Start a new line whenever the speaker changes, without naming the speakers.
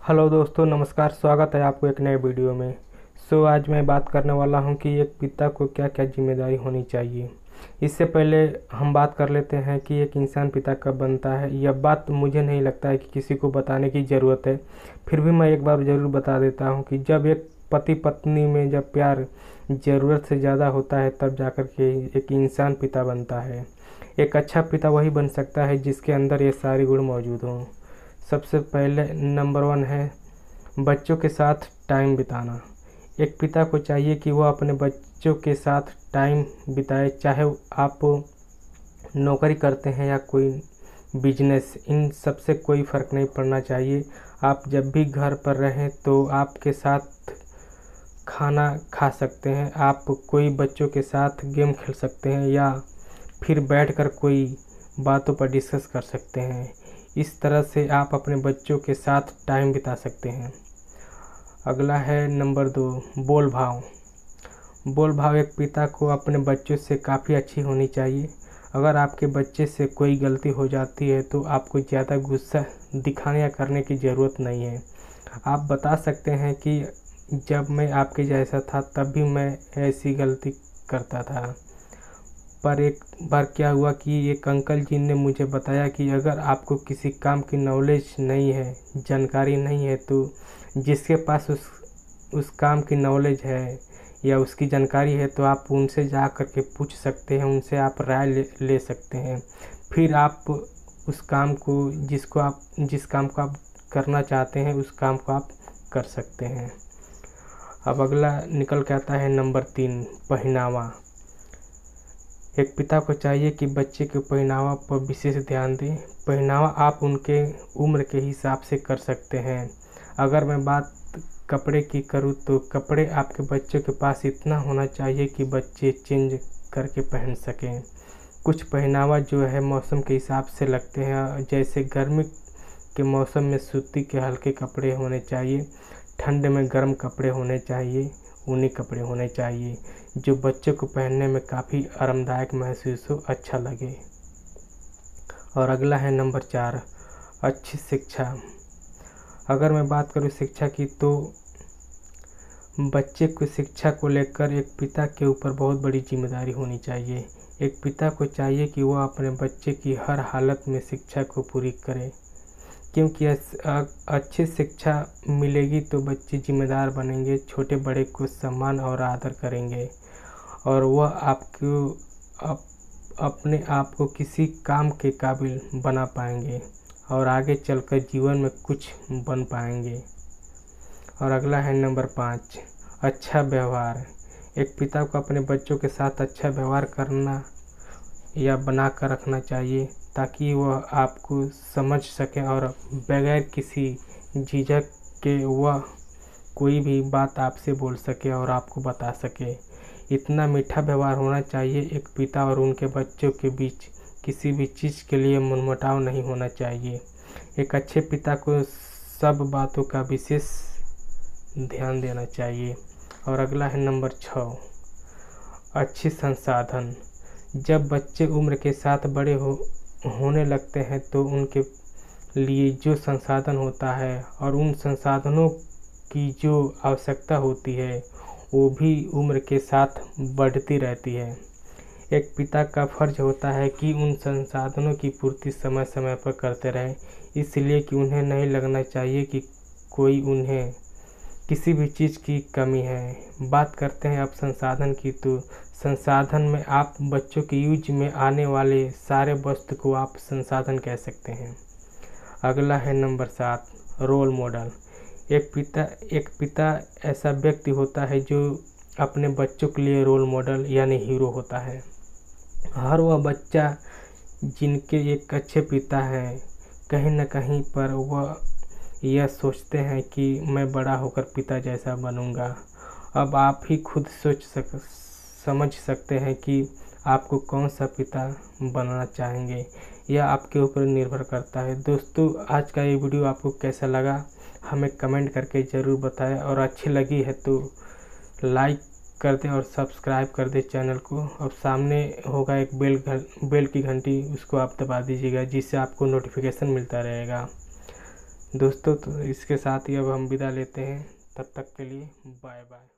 Hello दोस्तों, नमस्कार। स्वागत है आपको एक नए वीडियो में। आज मैं बात करने वाला हूं कि एक पिता को क्या क्या जिम्मेदारी होनी चाहिए। इससे पहले हम बात कर लेते हैं कि एक इंसान पिता कब बनता है। यह बात मुझे नहीं लगता है कि किसी को बताने की ज़रूरत है, फिर भी मैं एक बार ज़रूर बता देता हूं कि जब एक पति पत्नी में जब प्यार ज़रूरत से ज़्यादा होता है तब जाकर के एक इंसान पिता बनता है। एक अच्छा पिता वही बन सकता है जिसके अंदर ये सारे गुण मौजूद हों। सबसे पहले नंबर 1 है बच्चों के साथ टाइम बिताना। एक पिता को चाहिए कि वह अपने बच्चों के साथ टाइम बिताए, चाहे आप नौकरी करते हैं या कोई बिजनेस, इन सब से कोई फ़र्क नहीं पड़ना चाहिए। आप जब भी घर पर रहें तो आपके साथ खाना खा सकते हैं, आप कोई बच्चों के साथ गेम खेल सकते हैं या फिर बैठकर कोई बातों पर डिस्कस कर सकते हैं। इस तरह से आप अपने बच्चों के साथ टाइम बिता सकते हैं। अगला है नंबर 2, बोल भाव। बोल भाव एक पिता को अपने बच्चों से काफ़ी अच्छी होनी चाहिए। अगर आपके बच्चे से कोई गलती हो जाती है तो आपको ज़्यादा गुस्सा दिखाने या करने की ज़रूरत नहीं है। आप बता सकते हैं कि जब मैं आपके जैसा था तब भी मैं ऐसी गलती करता था। पर एक बार क्या हुआ कि एक अंकल जी ने मुझे बताया कि अगर आपको किसी काम की नॉलेज नहीं है, जानकारी नहीं है, तो जिसके पास उस काम की नॉलेज है या उसकी जानकारी है तो आप उनसे जा कर के पूछ सकते हैं, उनसे आप राय ले सकते हैं। फिर आप उस काम को जिस काम को आप करना चाहते हैं उस काम को आप कर सकते हैं। अब अगला निकल के आता है नंबर 3, पहनावा। एक पिता को चाहिए कि बच्चे के पहनावा पर विशेष ध्यान दें। पहनावा आप उनके उम्र के हिसाब से कर सकते हैं। अगर मैं बात कपड़े की करूँ तो कपड़े आपके बच्चे के पास इतना होना चाहिए कि बच्चे चेंज करके पहन सकें। कुछ पहनावा जो है मौसम के हिसाब से लगते हैं, जैसे गर्मी के मौसम में सूती के हल्के कपड़े होने चाहिए, ठंड में गर्म कपड़े होने चाहिए, ऊनी कपड़े होने चाहिए जो बच्चे को पहनने में काफ़ी आरामदायक महसूस हो, अच्छा लगे। और अगला है नंबर 4, अच्छी शिक्षा। अगर मैं बात करूँ शिक्षा की तो बच्चे को शिक्षा को लेकर एक पिता के ऊपर बहुत बड़ी जिम्मेदारी होनी चाहिए। एक पिता को चाहिए कि वह अपने बच्चे की हर हालत में शिक्षा को पूरी करे, क्योंकि अच्छी शिक्षा मिलेगी तो बच्चे जिम्मेदार बनेंगे, छोटे बड़े को सम्मान और आदर करेंगे और वह अपने आप को किसी काम के काबिल बना पाएंगे और आगे चलकर जीवन में कुछ बन पाएंगे। और अगला है नंबर 5, अच्छा व्यवहार। एक पिता को अपने बच्चों के साथ अच्छा व्यवहार करना या बना कर रखना चाहिए ताकि वह आपको समझ सके और बगैर किसी झिझक के वह कोई भी बात आपसे बोल सके और आपको बता सके। इतना मीठा व्यवहार होना चाहिए। एक पिता और उनके बच्चों के बीच किसी भी चीज़ के लिए मनमुटाव नहीं होना चाहिए। एक अच्छे पिता को सब बातों का विशेष ध्यान देना चाहिए। और अगला है नंबर 6, अच्छी संसाधन। जब बच्चे उम्र के साथ बड़े होने लगते हैं तो उनके लिए जो संसाधन होता है और उन संसाधनों की जो आवश्यकता होती है वो भी उम्र के साथ बढ़ती रहती है। एक पिता का फर्ज होता है कि उन संसाधनों की पूर्ति समय समय पर करते रहे, इसलिए कि उन्हें नहीं लगना चाहिए कि कोई उन्हें किसी भी चीज़ की कमी है। बात करते हैं अब संसाधन की, तो संसाधन में आप बच्चों के यूज में आने वाले सारे वस्तु को आप संसाधन कह सकते हैं। अगला है नंबर 7, रोल मॉडल। एक पिता ऐसा व्यक्ति होता है जो अपने बच्चों के लिए रोल मॉडल यानी हीरो होता है। हर वह बच्चा जिनके एक अच्छे पिता हैं, कहीं न कहीं पर वह यह सोचते हैं कि मैं बड़ा होकर पिता जैसा बनूंगा। अब आप ही खुद समझ सकते हैं कि आपको कौन सा पिता बनना चाहेंगे, यह आपके ऊपर निर्भर करता है। दोस्तों, आज का ये वीडियो आपको कैसा लगा हमें कमेंट करके ज़रूर बताएं और अच्छी लगी है तो लाइक कर दें और सब्सक्राइब कर दें चैनल को। और सामने होगा एक बेल की घंटी, उसको आप दबा दीजिएगा जिससे आपको नोटिफिकेशन मिलता रहेगा। दोस्तों तो इसके साथ ही अब हम विदा लेते हैं, तब तक के लिए बाय बाय।